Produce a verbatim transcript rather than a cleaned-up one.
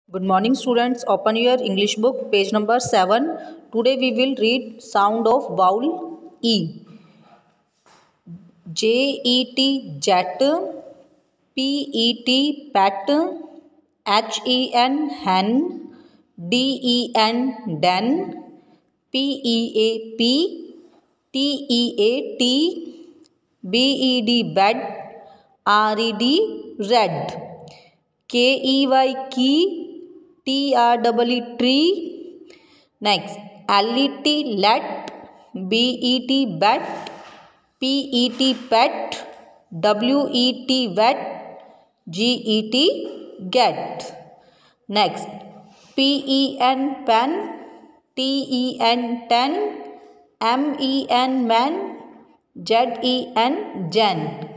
Good morning students. Open your English book page number seven. Today we will read sound of vowel E. J E T jet, P E T pet, H E N hen, D E N den, P E A P, T E A T, B E D bed, R E D red, K E Y key, T R E E tree. Next, L E T let, B E T bet, P E T pet, W E T wet, G E T get. Next, P E N pen, T E N ten, M E N man, Z E N gen.